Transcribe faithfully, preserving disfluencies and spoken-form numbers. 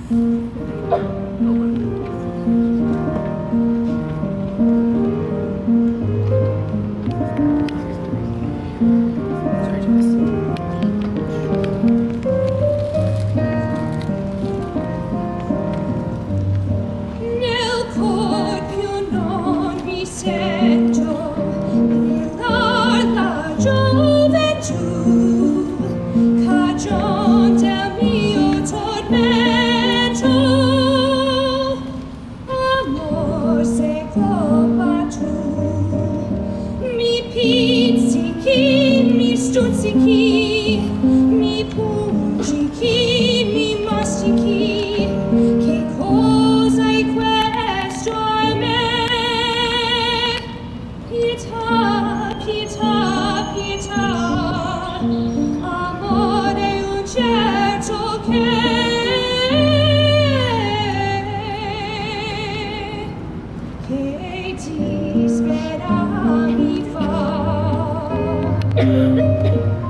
Pizzichi, mi stuzzichi, mi pungichi, mi mastichi, che cosa è questo a me? Pietà, pietà, pietà, amore un certo che che ti spera mi fa.